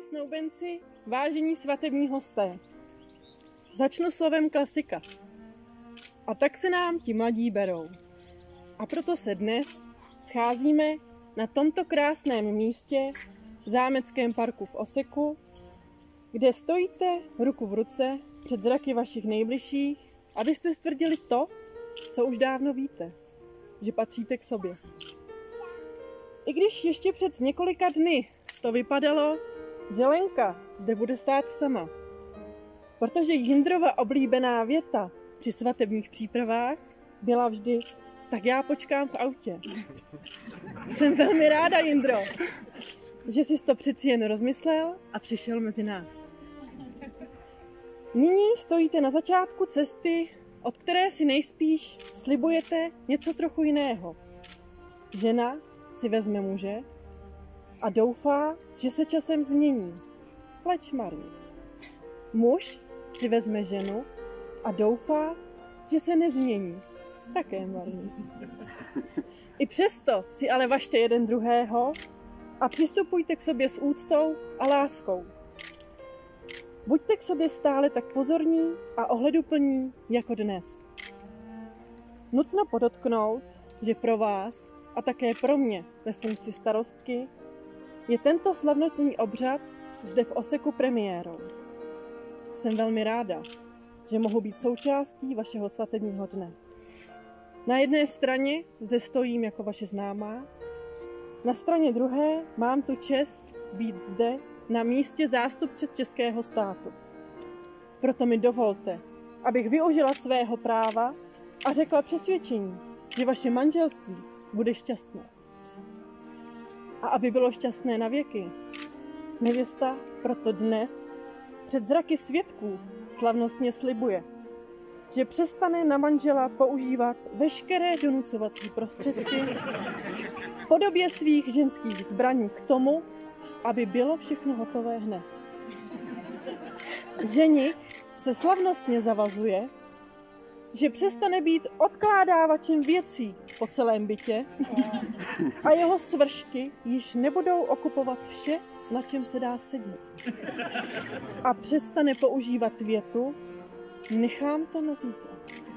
Vážení snoubenci, vážení svatební hosté, začnu slovem klasika. A tak se nám ti mladí berou. A proto se dnes scházíme na tomto krásném místě v Zámeckém parku v Oseku, kde stojíte ruku v ruce před zraky vašich nejbližších, abyste stvrdili to, co už dávno víte, že patříte k sobě. I když ještě před několika dny to vypadalo, že Lenka zde bude stát sama, protože Jindrova oblíbená věta při svatebních přípravách byla vždy: tak já počkám v autě. Jsem velmi ráda, Jindro, že jsi to přeci jen rozmyslel a přišel mezi nás. Nyní stojíte na začátku cesty, od které si nejspíš slibujete něco trochu jiného. Žena si vezme muže a doufá, že se časem změní. Leč marně. Muž si vezme ženu a doufá, že se nezmění. Také marně. I přesto si ale važte jeden druhého a přistupujte k sobě s úctou a láskou. Buďte k sobě stále tak pozorní a ohleduplní jako dnes. Nutno podotknout, že pro vás a také pro mě ve funkci starostky je tento slavnostní obřad zde v Oseku premiérou. Jsem velmi ráda, že mohu být součástí vašeho svatebního dne. Na jedné straně zde stojím jako vaše známá, na straně druhé mám tu čest být zde na místě zástupce českého státu. Proto mi dovolte, abych využila svého práva a řekla přesvědčení, že vaše manželství bude šťastné. A aby bylo šťastné na věky, nevěsta proto dnes před zraky svědků slavnostně slibuje, že přestane na manžela používat veškeré donucovací prostředky v podobě svých ženských zbraní k tomu, aby bylo všechno hotové hned. Ženich se slavnostně zavazuje, že přestane být odkládávačem věcí po celém bytě a jeho svršky již nebudou okupovat vše, na čem se dá sedět. A přestane používat větu: nechám to na zítra.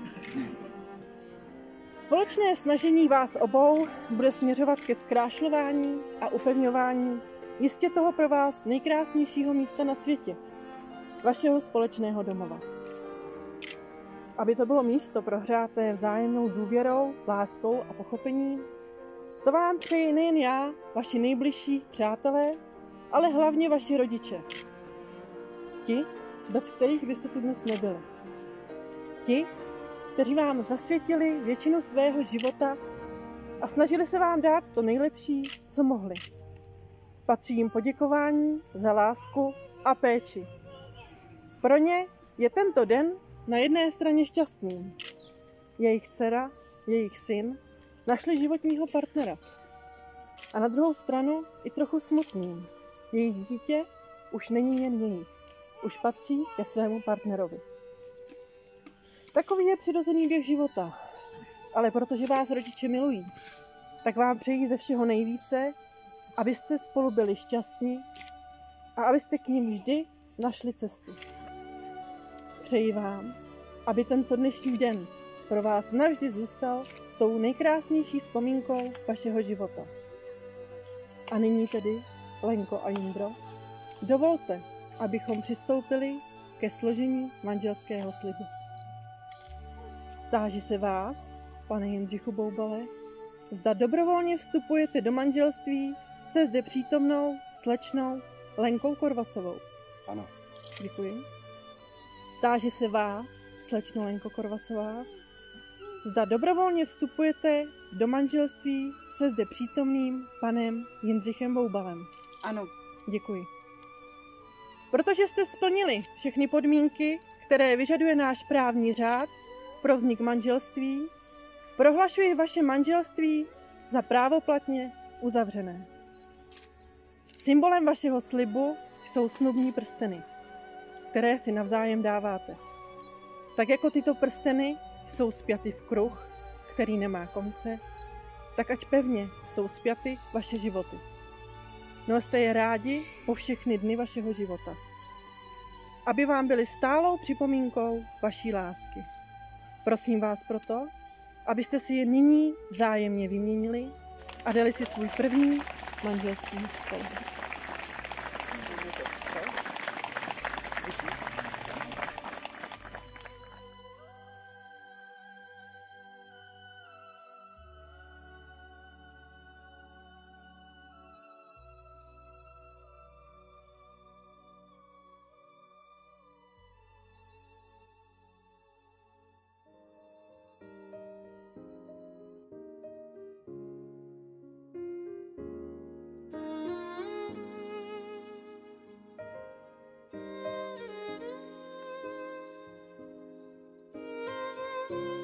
Společné snažení vás obou bude směřovat ke zkrášlování a upevňování jistě toho pro vás nejkrásnějšího místa na světě, vašeho společného domova. Aby to bylo místo prohřáté vzájemnou důvěrou, láskou a pochopením, to vám přeji nejen já, vaši nejbližší přátelé, ale hlavně vaši rodiče. Ti, bez kterých byste tu dnes nebyli. Ti, kteří vám zasvětili většinu svého života a snažili se vám dát to nejlepší, co mohli. Patří jim poděkování za lásku a péči. Pro ně je tento den na jedné straně šťastným. Jejich dcera, jejich syn našli životního partnera. A na druhou stranu i trochu smutným. Jejich dítě už není jen jejich. Už patří ke svému partnerovi. Takový je přirozený běh života. Ale protože vás rodiče milují, tak vám přejí ze všeho nejvíce, abyste spolu byli šťastní a abyste k nim vždy našli cestu. Přeji vám, aby tento dnešní den pro vás navždy zůstal tou nejkrásnější vzpomínkou vašeho života. A nyní tedy, Lenko a Jindro, dovolte, abychom přistoupili ke složení manželského slibu. Táži se vás, pane Jindřichu Boubale, zda dobrovolně vstupujete do manželství se zde přítomnou slečnou Lenkou Korvasovou. Ano. Děkuji. Táži se vás, slečno Lenko Korvasová, zda dobrovolně vstupujete do manželství se zde přítomným panem Jindřichem Boubalem. Ano. Děkuji. Protože jste splnili všechny podmínky, které vyžaduje náš právní řád pro vznik manželství, prohlašuji vaše manželství za právoplatně uzavřené. Symbolem vašeho slibu jsou snubní prsteny, které si navzájem dáváte. Tak jako tyto prsteny jsou spjaty v kruh, který nemá konce, tak ať pevně jsou spjaty vaše životy. Noste je rádi po všechny dny vašeho života. Aby vám byli stálou připomínkou vaší lásky. Prosím vás proto, abyste si je nyní vzájemně vyměnili a dali si svůj první manželský spolu. Thank you.